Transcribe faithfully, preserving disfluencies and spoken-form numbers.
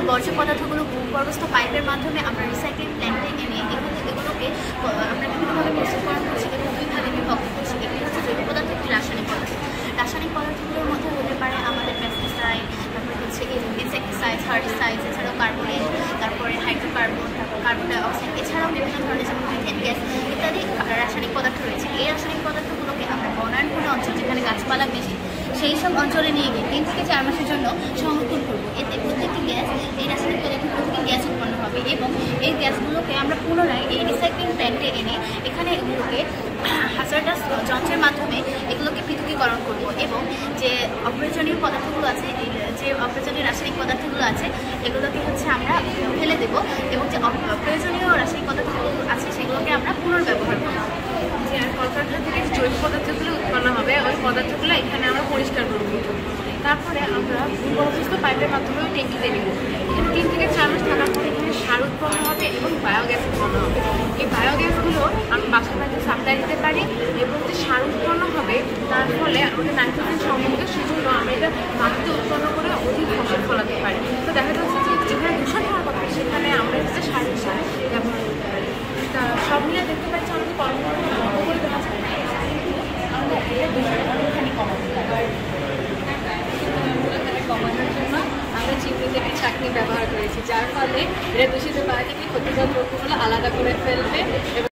বর্জ্য পদার্থগুলো ভূগর্ভস্থ পাইপের মাধ্যমে আমরা রিসাইক্লিং প্ল্যান্টে এনে এগুলো এগুলোকে আমরা বিভিন্নভাবে প্রস্তুতকরণ করছি এবং দুই ভাগে বিভক্ত করছি। একটি হচ্ছে জৈব পদার্থ, একটি রাসায়নিক পদার্থ। রাসায়নিক পদার্থগুলোর মধ্যে হতে পারে আমাদের পেস্টিসাইড, তারপরে হচ্ছে ইনসেক্টিসাইড, হার্বিসাইড, এছাড়াও কার্বনেট, তারপরে হাইড্রোকার্বন, তারপর কার্বন ডাইঅক্সাইড, এছাড়াও বিভিন্ন ধরনের যেমন মিথেন গ্যাস ইত্যাদি রাসায়নিক পদার্থ রয়েছে। এই রাসায়নিক পদার্থগুলোকে আমরা বনায়নপূর্ণ অঞ্চল, যেখানে গাছপালা বেশি, সেই সব অঞ্চলে নিয়ে গিয়ে তিন থেকে চার মাসের জন্য সংরক্ষণ করবো। এতে প্রত্যেকটি গ্যাস, এই রাসায়নিক পদার্থগুলো থেকে গ্যাস উৎপন্ন হবে এবং এই গ্যাসগুলোকে আমরা পুনরায় এই রিসাইক্লিং প্ল্যান্টে এনে এখানে এগুলোকে হ্যাজার্ডাস যন্ত্রের মাধ্যমে এগুলোকে পৃথকীকরণ করব এবং যে অপ্রয়োজনীয় পদার্থগুলো আছে, যে অপ্রয়োজনীয় রাসায়নিক পদার্থগুলো আছে এগুলোকে হচ্ছে আমরা ফেলে দেবো এবং যে অপ্রয়োজনীয় রাসায়নিক পদার্থগুলো আছে সেগুলোকে আমরা পুনর্ব্যবহার করব। যে আর কলকারখানা থেকে জৈব পদার্থগুলো উৎপন্ন হবে ওই পদার্থগুলো এখানে আমরা পরিষ্কার করব। তারপরে আমরা ভূগর্ভস্থ পাইপের মাধ্যমে ওই ট্যাঙ্কিতে নেব। এখানে তিন থেকে চার মাস থাকার পরে এখানে সার উৎপন্ন হবে এবং বায়োগ্যাস উৎপন্ন হবে। এই বায়োগ্যাসগুলো আমরা বাসা বাড়িতে সাপ্লাই দিতে পারি এবং যে সার উৎপন্ন হবে তার ফলে আমাদের নাইট্রোজেন সমৃদ্ধ, সেজন্য আমরা এটা মাটিতে উৎপন্ন করে অধিক ফসল ফলাতে পারি। তো দেখা যাচ্ছে যে যেখানে দূষণ হওয়ার কথা সেখানে আমরা হচ্ছে সার হিসাবে ব্যবহার করতে পারি। তা সব মিলে দেখতে পাচ্ছি আমাদের কর্মকাণ্ড বন্ধ করে দেওয়া যায়, আমরা এটা দূষণটা অনেকখানি কমাতে পারি। কমানোর জন্য আমরা চিমনিতে একটি ছাঁকনি ব্যবহার করেছি, যার ফলে এটা দূষিত প্রাকৃতিক ক্ষতিকর দ্রব্যগুলো আলাদা করে ফেলবে।